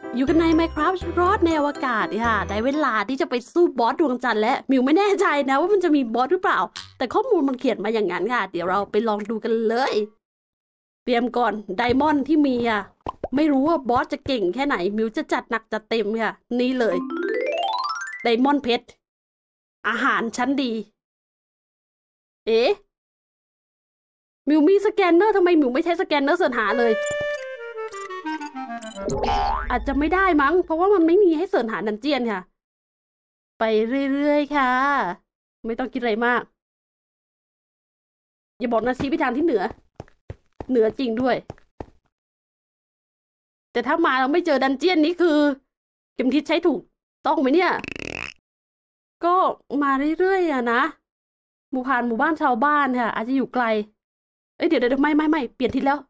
อยู่กันใน Minecraft รอดในอวกาศค่ะได้เวลาที่จะไปสู้บอสดวงจันทร์และมิวไม่แน่ใจนะว่ามันจะมีบอสหรือเปล่าแต่ข้อมูลมันเขียนมาอย่างนั้นค่ะเดี๋ยวเราไปลองดูกันเลยเตรียมก่อนไดมอนด์ที่มีอ่ะไม่รู้ว่าบอสจะเก่งแค่ไหนมิวจะจัดหนักจัดเต็มค่ะนี่เลยไดมอนด์เพชรอาหารชั้นดีเอ๊ะมิวมีสแกนเนอร์ทำไมมิวไม่ใช้สแกนเนอร์เสิร์ชหาเลยอาจจะไม่ได้มั้งเพราะว่ามันไม่มีให้เสิร์ชหาดันเจียนค่ะไปเรื่อยๆค่ะไม่ต้องคิดอะไรมากอย่าบอกนะชี้ไปทางที่เหนือจริงด้วยแต่ถ้ามาเราไม่เจอดันเจียนนี้คือเข็มทิศใช้ถูกต้องไหมเนี่ยก็มาเรื่อยๆอะนะหมู่บ้านชาวบ้านค่ะอาจจะอยู่ไกลเอ้ยเดี๋ยวไม่เปลี่ยนทิศแล้ว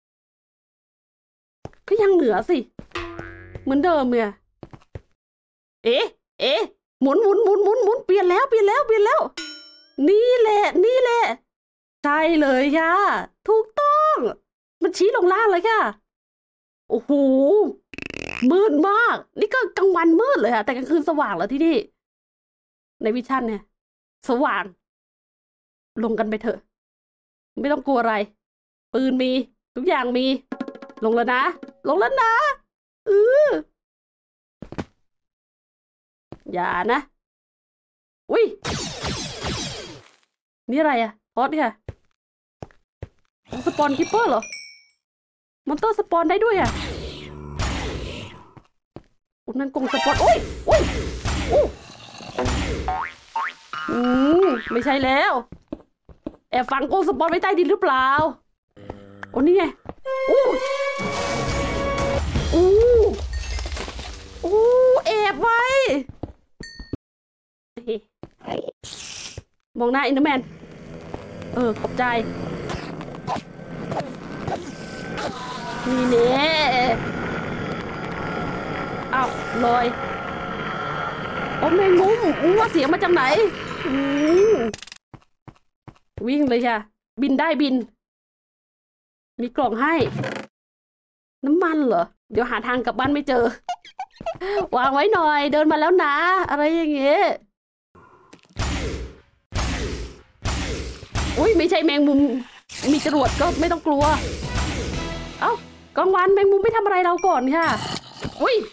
ก็ยังเหนือสิเหมือนเดิมเนี่ยเอ๊ะหมุนเปลี่ยนแล้วนี่แหละใช่เลยค่ะถูกต้องมันชี้ลงล่างเลยค่ะโอ้โหมืดมากนี่ก็กลางวันมืดเลยค่ะแต่กลางคืนสว่างแล้วที่นี่ในวิชั่นเนี่ยสว่างลงกันไปเถอะไม่ต้องกลัวอะไรปืนมีทุกอย่างมีลงแล้วนะอย่านะอุ้ยนี่อะไรอะพอดค่ะสปอนคิปเปอร์เหรอมอนเตอร์สปอนได้ด้วยอะนั่นกงสปอนอุ้ยไม่ใช่แล้วแอบฝังกงสปอนไว้ใต้ดินหรือเปล่าโอ้นี่ไงแอบไว้มองหน้าอินเตอร์แมนขอบใจนี่เน่อ้าวลอยโอ้แมงมุมว่าเสียงมาจากไหนวิ่งเลยค่ะบินได้บินมีกล่องให้น้ำมันเหรอเดี๋ยวหาทางกลับบ้านไม่เจอวางไว้หน่อยเดินมาแล้วนะอะไรอย่างเงี้ยอุ้ยไม่ใช่แมงมุมมีจรวดก็ไม่ต้องกลัวเอ้ากลางวันแมงมุมไม่ทำอะไรเราก่อนค่ะอุ้ย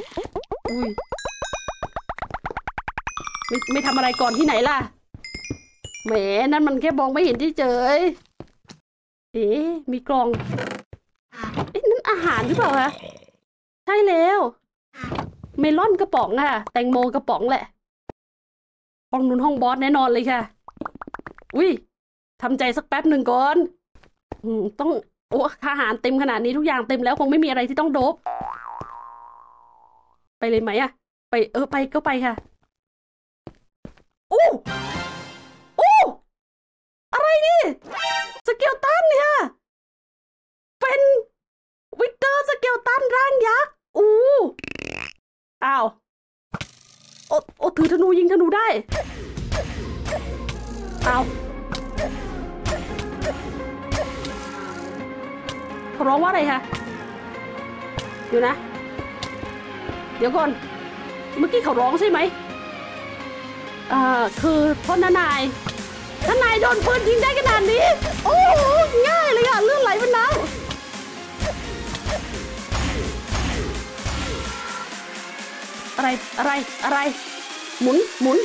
ไม่ทำอะไรก่อนที่ไหนล่ะแหมนั่นมันแค่มองไม่เห็นที่เจอมีกล่องนั่นอาหารหรือเปล่าคะใช่แล้วเมลอนกระป๋องค่ะแตงโมกระป๋องแหละห้องนู้นห้องบอสแน่นอนเลยค่ะอุ้ยทำใจสักแป๊บหนึ่งก่อนต้องอาหารเต็มขนาดนี้ทุกอย่างเต็มแล้วคงไม่มีอะไรที่ต้องโดบไปเลยไหมอะไปไปก็ไปค่ะอะไรนี่สเกลตันเนี่ยเป็นวิกเตอร์สเกลตันร่างยักษ์อ้าวถือธนูยิงธนูได้อ้าวเขาร้องว่าอะไรคะอยู่นะเดี๋ยวก่อนเมื่อกี้เขาร้องใช่ไหมคือเพราะนายโดนปืนยิงได้ขนาดนี้โอ้ง่ายเลยอะเลื่อนไหลเป็นน้ำอะไรหมุน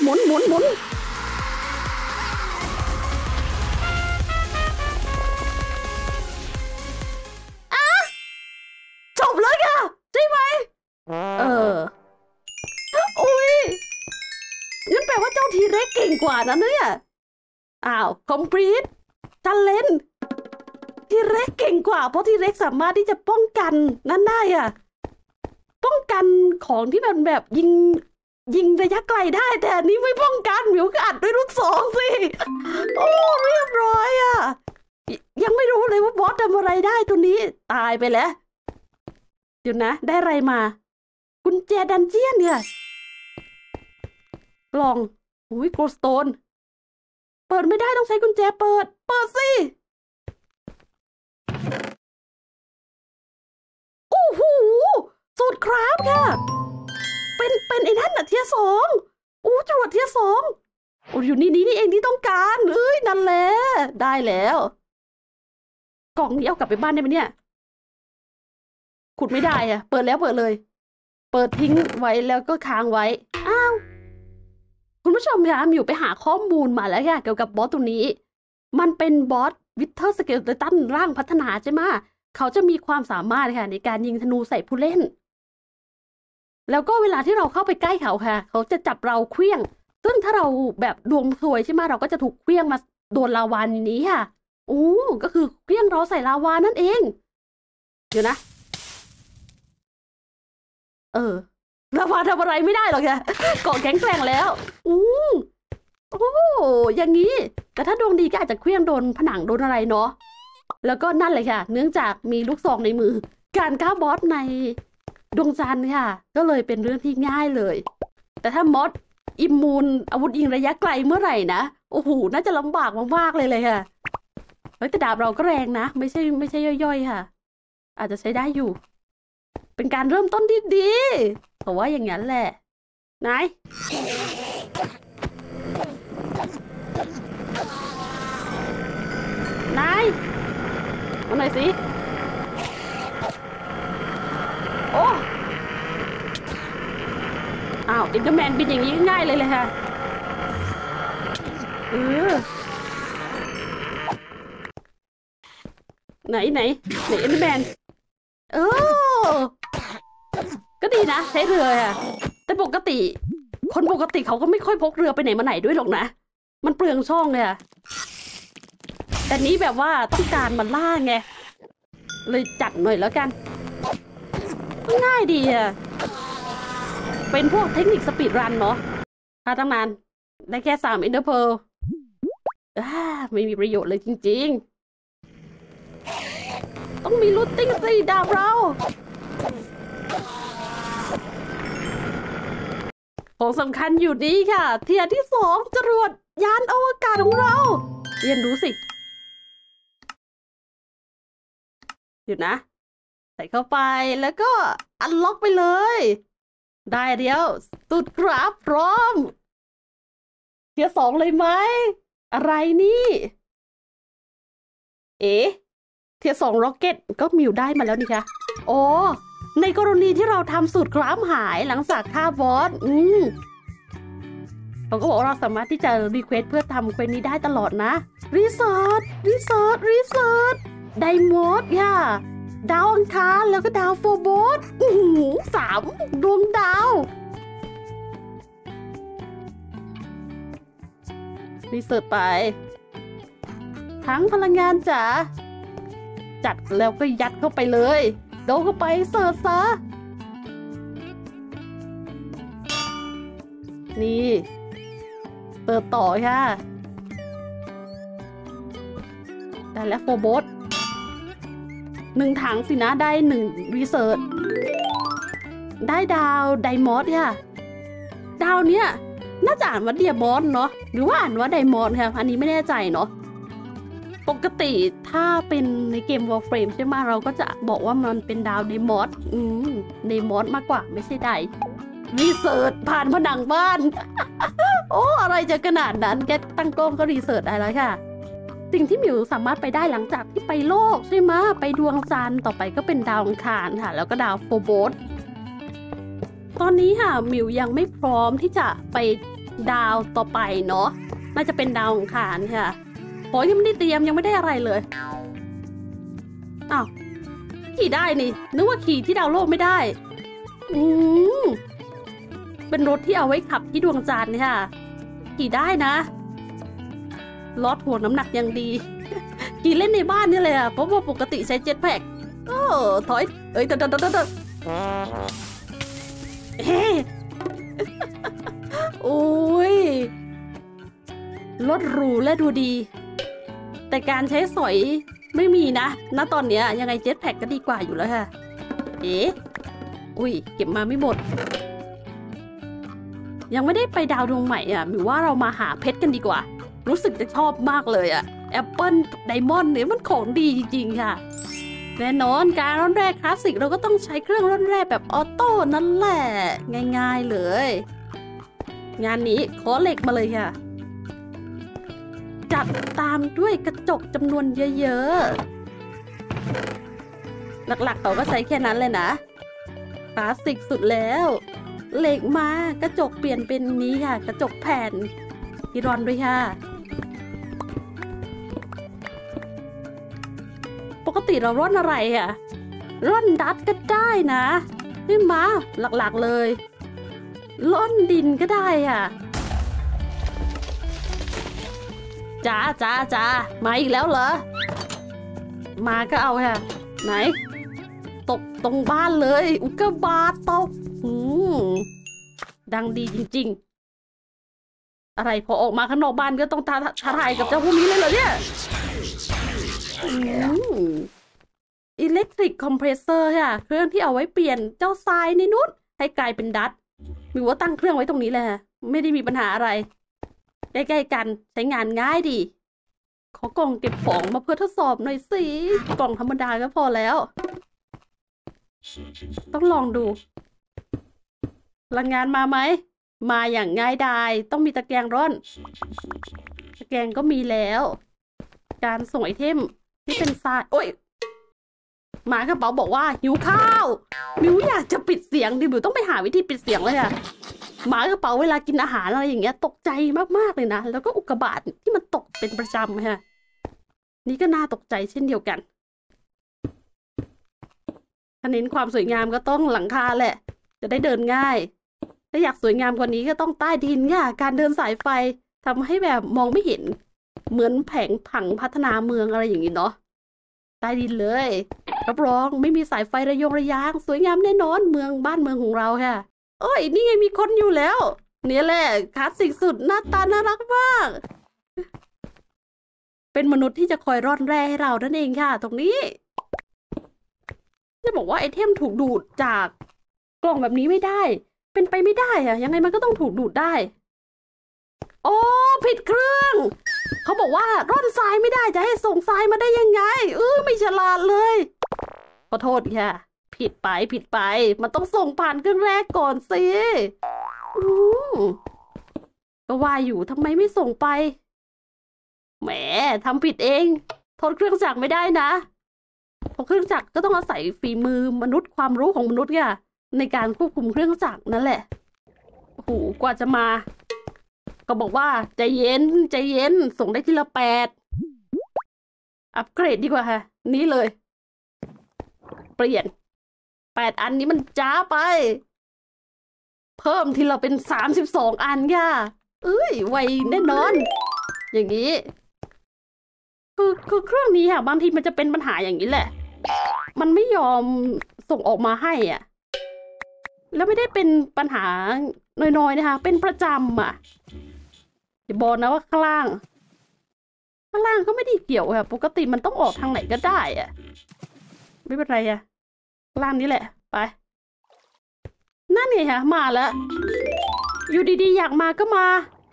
จบเลยค่ะใช่ไหมอุ้ยงั้นแปลว่าเจ้าทีเร็กเก่งกว่านะเนี่ยอ้าวคอมพลีททันเลนทีเร็กเก่งกว่าเพราะทีเร็กสามารถที่จะป้องกันนั่นได้อะป้องกันของที่มันแบบยิงระยะไกลได้แต่อันนี้ไม่ป้องกันมิวก็อัดด้วยลูกซองสิโอ้เรียบร้อยอะยังไม่รู้เลยว่าบอสทำอะไรได้ตัวนี้ตายไปแล้วเดี๋ยวนะได้อะไรมากุญแจดันเจียนเนี่ยกล่องอุ้ยโกลสโตนเปิดไม่ได้ต้องใช้กุญแจเปิดสิโอ้โหสูตรครครับค่ะเป็นไอ้นั่นน่ะเทียร์ 2อู้จรวดเทียร์ 2โอ้อยู่นี่เองที่ต้องการเอ้ยนั่นแหละได้แล้วกล่องนี้เอากลับไปบ้านได้ไหมเนี่ยขุดไม่ได้อะเปิดแล้วเปิดเลยเปิดทิ้งไว้แล้วก็ค้างไว้อ้าวคุณผู้ชมคะอยู่ไปหาข้อมูลมาแล้วค่ะเกี่ยวกับบอสตัวนี้มันเป็นบอสวิเทอร์สเกลตันร่างพัฒนาใช่ไหมเขาจะมีความสามารถค่ะในการยิงธนูใส่ผู้เล่นแล้วก็เวลาที่เราเข้าไปใกล้เขาค่ะเขาจะจับเราเคลี้ยงซึ่งถ้าเราแบบดวงสวยใช่ไหมเราก็จะถูกเคลี้ยงมาโดนลาวานี้ค่ะโอ้ก็คือเคลี้ยงเราใส่ลาวานั่นเองเดี๋ยวนะลาวาทำอะไรไม่ได้หรอกค่ะเกาะแข็งแกร่งแล้วโอ้อย่างนี้แต่ถ้าดวงดีก็อาจจะเคลี้ยงโดนผนังโดนอะไรเนาะแล้วก็นั่นเลยค่ะเนื่องจากมีลูกซองในมือการฆ่าบอสในดวงจันทร์ค่ะก็เลยเป็นเรื่องที่ง่ายเลยแต่ถ้ามอสอิมมูนอาวุธยิงระยะไกลเมื่อไหร่นะโอ้โหน่าจะลำบากมากๆเลยค่ะเฮ้ยแต่ดาบเราก็แรงนะไม่ใช่ย่อยๆค่ะอาจจะใช้ได้อยู่เป็นการเริ่มต้นที่ดีเพราะว่าอย่างนั้นแหละนายมาหน่อยสิโอ้อ้าวอินเตอร์แมนบินอย่างนี้ง่ายเลยค่ะไหนอินเตอร์แมนก็ดีนะใช้เรืออะแต่ปกติคนปกติเขาก็ไม่ค่อยพกเรือไปไหนมาไหนด้วยหรอกนะมันเปลืองช่องเลยอะแต่นี้แบบว่าต้องการมาล่าไงเลยจัดหน่อยแล้วกันง่ายดีอะเป็นพวกเทคนิคสปีดรันเนาะถ้าตั้งนานได้แค่3 Ender Pearl ไม่มีประโยชน์เลยจริงๆต้องมีลูตติ้งสิดาบเราของสำคัญอยู่นี่ค่ะเทียร์ที่2จรวดยานอวกาศของเราเรียนรู้สิหยุดนะใส่เข้าไปแล้วก็อันล็อกไปเลยได้เดียวสุดครับพร้อมเทียร์ 2เลยไหมอะไรนี่เทียร์ 2ร็อกเก็ตก็มิวได้มาแล้วนี่คะโอ้ในกรณีที่เราทำสูตรกราฟหายหลังจากฆ่าบอสเราก็บอกเราสามารถที่จะรีเควสเพื่อทำเควสนี้ได้ตลอดนะรีเสิร์ชไดมอสค่ะดาวอังคารแล้วก็ดาวโฟโบส3 ดวงดาวรีเสิร์ชไปทั้งพลังงานจ๋าจัดแล้วก็ยัดเข้าไปเลยโดนเข้าไปเสิร์ชซะนี่เสิร์ชต่อค่ะได้แล้วโฟโบส1 ถังสินะได้1รีเสิร์ชได้ดาวไดมอสค่ะดาวเนี้ยน่าจะอ่านว่าเดียมอสเนาะหรือว่าอ่านว่าไดมอสค่ะอันนี้ไม่แน่ใจเนาะปกติถ้าเป็นในเกม Warframe ใช่ไหมเราก็จะบอกว่ามันเป็นดาวไดมอสไดมอสมากกว่าไม่ใช่ไดรีเสิร์ชผ่านผนังบ้าน โอ้อะไรจะขนาดนั้นแกตั้งกล้องก็รีเสิร์ชได้แล้วค่ะสิ่งที่มิวสามารถไปได้หลังจากที่ไปโลกใช่ไหมไปดวงจันทร์ต่อไปก็เป็นดาวอังคารค่ะแล้วก็ดาวโฟโบสตอนนี้ค่ะมิวยังไม่พร้อมที่จะไปดาวต่อไปเนาะน่าจะเป็นดาวอังคารค่ะเพราะยังไม่ได้เตรียมยังไม่ได้อะไรเลยอ้าวขี่ได้นี่นึกว่าขี่ที่ดาวโลกไม่ได้เป็นรถที่เอาไว้ขับที่ดวงจันทร์ค่ะขี่ได้นะลดหัวน้ำหนักยังดีขี่เล่นในบ้านนี่เลยอ่ะเพราะว่าปกติใช้เจ็ตแพ็กถอยโอ้ยรถหรูและดูดีแต่การใช้สอยไม่มีนะณตอนเนี้ยยังไงเจ็ตแพ็กก็ดีกว่าอยู่แล้วค่ะอุ้ยเก็บมาไม่หมดยังไม่ได้ไปดาวดวงใหม่อ่ะหรือว่าเรามาหาเพชรกันดีกว่ารู้สึกจะชอบมากเลยอ่ะแอปเปิลไดมอนด์เนี่ยมันของดีจริงๆค่ะแน่นอนการร่อนแร่คลาสสิกเราก็ต้องใช้เครื่องร่อนแร่แบบออโต้นั่นแหละง่ายๆเลยงานนี้ขอเหล็กมาเลยค่ะจัดตามด้วยกระจกจำนวนเยอะๆหลักๆเขาก็ใช้แค่นั้นเลยนะคลาสสิกสุดแล้วเหล็กมากระจกเปลี่ยนเป็นนี้ค่ะกระจกแผ่นที่ร่อนด้วยค่ะปกติเราร่อนอะไรอ่ะร่อนดัดก็ได้นะนี่มาหลักๆเลยร่อนดินก็ได้อ่ะจ้ามาอีกแล้วเหรอมาก็เอาค่ะไหนตกตรงบ้านเลยอุกกาบาตตกดังดีจริงๆอะไรพอออกมาข้างนอกบ้านก็ต้องท้าทายกับเจ้าพวกนี้เลยเหรอเนี่ยอิเล็กทริกคอมเพรสเซอร์ค่ะเครื่องที่เอาไว้เปลี่ยนเจ้าทรายในนู้นให้กลายเป็นดัตหรือว่าตั้งเครื่องไว้ตรงนี้แหละไม่ได้มีปัญหาอะไรใกล้ๆกันใช้งานง่ายดีขอกล่องเก็บของมาเพื่อทดสอบหน่อยสิกล่องธรรมดาก็พอแล้วต้องลองดูพลังงานมาไหมมาอย่างง่ายดายต้องมีตะแกรงร่อนตะแกรงก็มีแล้วการส่งไอเทมที่เป็นทรายโอ้ยหมากระเป๋าบอกว่าหิวข้าวมิวอยากจะปิดเสียงดิมิวต้องไปหาวิธีปิดเสียงเลยอะหมากระเป๋าเวลากินอาหารอะไรอย่างเงี้ยตกใจมากๆเลยนะแล้วก็อุกกาบาตที่มันตกเป็นประจำค่ะนี่ก็น่าตกใจเช่นเดียวกันถ้าเน้นความสวยงามก็ต้องหลังคาแหละจะได้เดินง่ายถ้าอยากสวยงามกว่านี้ก็ต้องใต้ดินค่ะการเดินสายไฟทำให้แบบมองไม่เห็นเหมือนแผงผังพัฒนาเมืองอะไรอย่างนี้เนาะใต้ดินเลยรับรองไม่มีสายไฟระยงระยางสวยงามแน่นอนเมืองบ้านเมืองของเราค่ะโอ้ยนี่ไงมีคนอยู่แล้วเนี่ยแหละคลาสสิกสุดหน้าตาน่ารักมากเป็นมนุษย์ที่จะคอยร่อนแร่ให้เรานั่นเองค่ะตรงนี้จะบอกว่าไอเทมถูกดูดจากกล่องแบบนี้ไม่ได้เป็นไปไม่ได้อะยังไงมันก็ต้องถูกดูดได้โอ้ผิดเครื่องเขาบอกว่าร่อนทรายไม่ได้จะให้ส่งทรายมาได้ยังไงไม่ฉลาดเลยขอโทษค่ะผิดไปมันต้องส่งผ่านเครื่องแรกก่อนสิก็ว่าอยู่ทำไมไม่ส่งไปแหมทำผิดเองโทษเครื่องจักรไม่ได้นะเพราะเครื่องจักรก็ต้องอาศัยฝีมือมนุษย์ความรู้ของมนุษย์ค่ะในการควบคุมเครื่องจักรนั่นแหละโอ้โหกว่าจะมาก็บอกว่าใจเย็นส่งได้ทีละ8อัปเกรดดีกว่าค่ะนี่เลยเปลี่ยน8อันนี้มันจ้าไปเพิ่มทีละเป็น32อันค่ะไวแน่นอนอย่างนี้คือเครื่องนี้ค่ะบางทีมันจะเป็นปัญหาอย่างนี้แหละมันไม่ยอมส่งออกมาให้อ่ะแล้วไม่ได้เป็นปัญหาน้อยๆนะคะเป็นประจำอ่ะอย่าบอกนะว่าข้างล่างก็ไม่ได้เกี่ยวค่ะปกติมันต้องออกทางไหนก็ได้อ่ะไม่เป็นไรอ่ะข้างล่างนี้แหละไปนั่นไงค่ะมาแล้วอยู่ดีๆอยากมาก็มา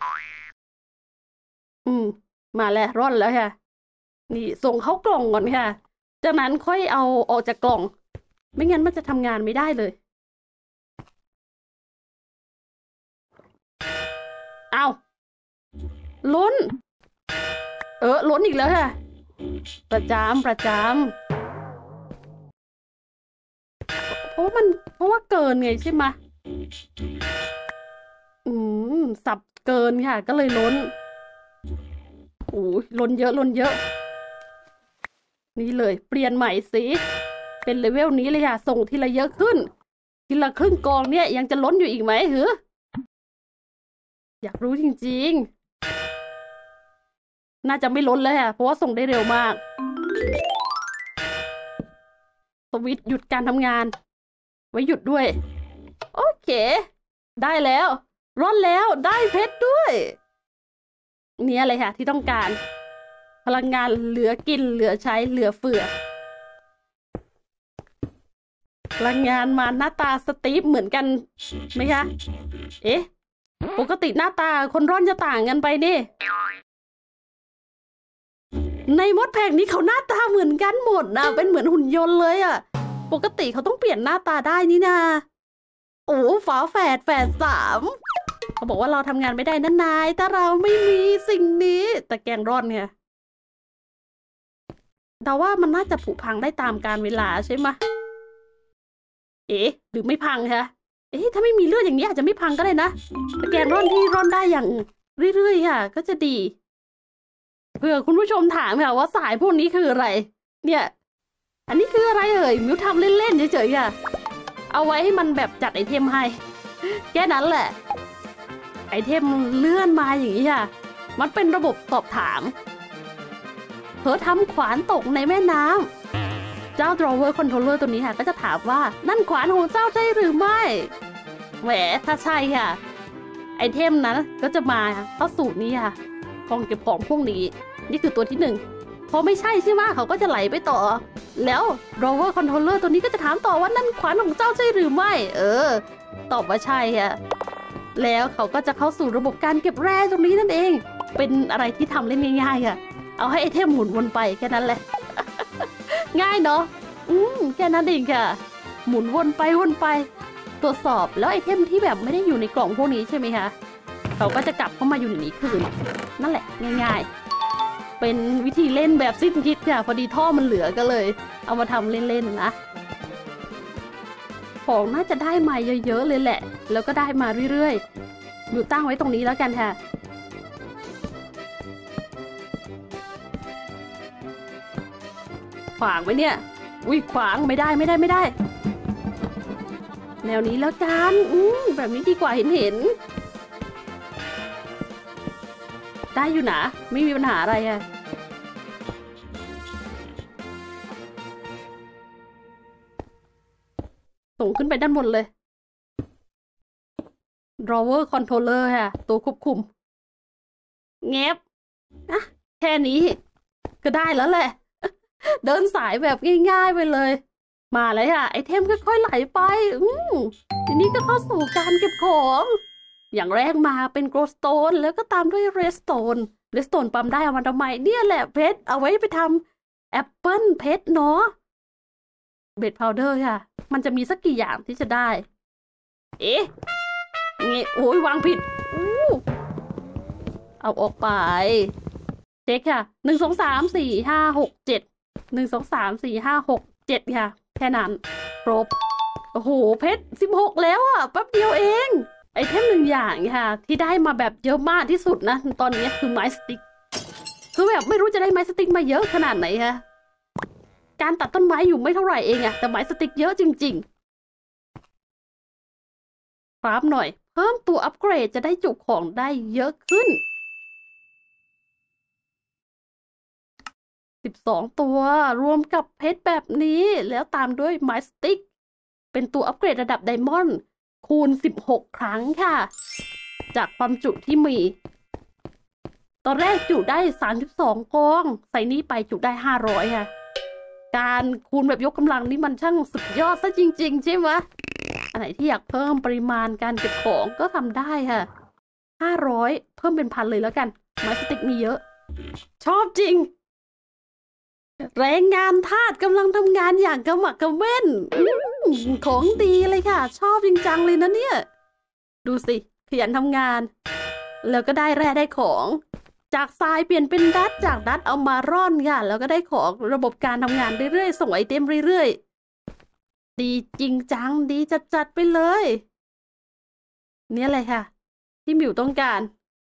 มาแล้วร่อนแล้วค่ะนี่ส่งเข้ากล่องก่อนค่ะจากนั้นค่อยเอาออกจากกล่องไม่งั้นมันจะทำงานไม่ได้เลยเอาล้นล้นอีกแล้วค่ะประจำเพราะว่าเกินไงใช่ไหมสับเกินค่ะก็เลยล้นโอ้ยล้นเยอะนี่เลยเปลี่ยนใหม่สิเป็นเลเวลนี้เลยค่ะส่งทีละเยอะขึ้นทีละครึ่งกองเนี่ยยังจะล้นอยู่อีกไหมอยากรู้จริงๆน่าจะไม่ล้นแล้วค่ะเพราะว่าส่งได้เร็วมากสวิตช์หยุดการทำงานไว้หยุดด้วยโอเคได้แล้วร่อนแล้วได้เพชรด้วยเนี่ยเลยค่ะที่ต้องการพลังงานเหลือกินเหลือใช้เหลือเฟือพลังงานมาหน้าตาสตีฟเหมือนกันไหมคะปกติหน้าตาคนร่อนจะต่างกันไปนี่ในมดแผงนี้เขาหน้าตาเหมือนกันหมดนะเป็นเหมือนหุ่นยนต์เลยอะปกติเขาต้องเปลี่ยนหน้าตาได้นี่นาโอ้ฝาแฝดสามเขาบอกว่าเราทำงานไม่ได้นะนายถ้าเราไม่มีสิ่งนี้แต่แกงร่อนเนี่ยแต่ว่ามันน่าจะผุพังได้ตามกาลเวลาใช่ไหมเอ๊ะหรือไม่พังคะเอ๊ะถ้าไม่มีเลือดอย่างนี้อาจจะไม่พังก็ได้นะแต่แกงร่อนที่ร่อนได้อย่างเรื่อยๆค่ะก็จะดีเผื่อคุณผู้ชมถามค่ะว่าสายพวกนี้คืออะไรเนี่ยอันนี้คืออะไรเอ่ยมิวทำเล่นๆเฉยๆค่ะเอาไว้ให้มันแบบจัดไอเทมให้แค่นั้นแหละไอเทมเลื่อนมาอย่างนี้ค่ะมันเป็นระบบสอบถามเธอทำขวานตกในแม่น้ำเจ้า drawer controller ตัวนี้ค่ะก็จะถามว่านั่นขวานของเจ้าใช่หรือไม่แหมถ้าใช่ค่ะไอเทมนั้นก็จะมาเข้าสู่นี้ค่ะกองเก็บของพวกนี้นี่คือตัวที่1พอไม่ใช่ใช่ไหมเขาก็จะไหลไปต่อแล้ว drawer controller ตัวนี้ก็จะถามต่อว่านั่นขวานของเจ้าใช่หรือไม่ตอบว่าใช่ค่ะแล้วเขาก็จะเข้าสู่ระบบการเก็บแร่ตรงนี้นั่นเองเป็นอะไรที่ทำเล่นง่ายๆค่ะเอาให้ไอเทมหมุนวนไปแค่นั้นแหละ ง่ายเนาะแค่นั้นเองค่ะหมุนวนไปตรวจสอบแล้วไอเทมที่แบบไม่ได้อยู่ในกล่องพวกนี้ใช่ไหมคะเขาก็จะกลับเข้ามาอยู่ในนี้คืนนั่นแหละง่ายๆเป็นวิธีเล่นแบบสิ้นคิดค่ะพอดีท่อมันเหลือก็เลยเอามาทำเล่นๆนะของน่าจะได้มาเยอะๆเลยแหละแล้วก็ได้มาเรื่อยๆอยู่ตั้งไว้ตรงนี้แล้วกันค่ะขวางไว้เนี่ยอุ้ยขวางไม่ได้แนวนี้แล้วกันแบบนี้ดีกว่าเห็นได้อยู่นะไม่มีปัญหาอะไรอะส่งขึ้นไปด้านบนเลย drawer controller ค่ะตัวควบคุมเงียบนะแค่นี้ก็ได้แล้วแหละ เดินสายแบบง่ายๆไปเลยมาเลยค่ะไอเทมค่อยๆไหลไปทีนี้ก็เข้าสู่การเก็บของอย่างแรกมาเป็น glowstone แล้วก็ตามด้วย redstone ปั๊มได้เอามาทำไมเนี่ยแหละเพชรเอาไว้ไปทำแอปเปิลเพชรเนาะเบดพาวเดอร์ค่ะมันจะมีสักกี่อย่างที่จะได้เอ๊ะงี้โอ้ยวางผิดเอาออกไปเช็คค่ะ1 2 3 4 5 6 7 1 2 3 4 5 6 7ค่ะแค่นั้นครบโอ้โหเพชร16แล้วอ่ะแป๊บเดียวเองไอเทม1อย่างค่ะที่ได้มาแบบเยอะมากที่สุดนะตอนนี้คือไม้สติ๊กคือแบบไม่รู้จะได้ไม้สติ๊กมาเยอะขนาดไหนคะการตัดต้นไม้อยู่ไม่เท่าไหร่เองอะแต่ไม้สติ๊กเยอะจริงๆฟาร์มหน่อยเพิ่มตัวอัปเกรดจะได้จุของได้เยอะขึ้น12ตัวรวมกับเพชรแบบนี้แล้วตามด้วยไม้สติ๊กเป็นตัวอัปเกรดระดับไดมอนด์คูณ16ครั้งค่ะจากความจุที่มีตอนแรกจุได้32กองใส่นี้ไปจุได้500ค่ะการคูณแบบยกกำลังนี่มันช่างสุดยอดซะจริงๆใช่ไหมอันไหนที่อยากเพิ่มปริมาณการเก็บของก็ทำได้ค่ะ500เพิ่มเป็น1,000เลยแล้วกันไม้สติ๊กมีเยอะชอบจริงแรงงานทาสกำลังทำงานอย่างกระหมักกระเม้นของดีเลยค่ะชอบจริงจังเลยนะเนี่ยดูสิขยันทำงานแล้วก็ได้แร่ได้ของจากทรายเปลี่ยนเป็นดัตจากดัตเอามาร่อนค่ะแล้วก็ได้ของระบบการทำงานเรื่อยๆส่งไอเทมเรื่อยๆดีจริงจังดีจัดๆไปเลยเนี่ยเลยค่ะที่มิวต้องการ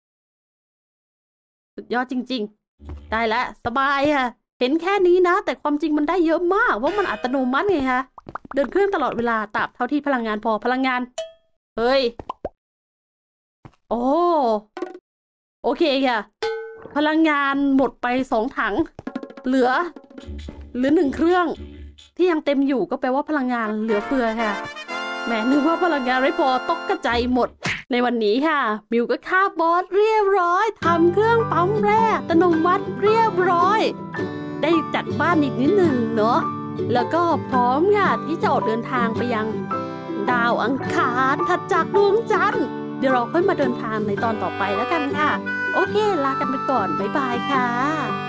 สุดยอดจริงๆได้แล้วสบายค่ะเห็นแค่นี้นะแต่ความจริงมันได้เยอะมากเพราะมันอัตโนมัติไงคะเดินเครื่องตลอดเวลาตราบเท่าที่พลังงานพอพลังงานเฮ้ยโอเคค่ะพลังงานหมดไป2ถังเหลือ1เครื่องที่ยังเต็มอยู่ก็แปลว่าพลังงานเหลือเฟือค่ะแหมนึกว่าพลังงานไม่พอตกกระจายหมดในวันนี้ค่ะมิวก็ฆ่าบอสเรียบร้อยทำเครื่องปั๊มแร่อัตโนมัติเรียบร้อยได้จัดบ้านอีกนิดหนึ่งเนาะแล้วก็พร้อมค่ะที่จะออกเดินทางไปยังดาวอังคารถัดจากดวงจันทร์เดี๋ยวเราค่อยมาเดินทางในตอนต่อไปแล้วกันค่ะโอเคลากันไปก่อนบ๊ายบายค่ะ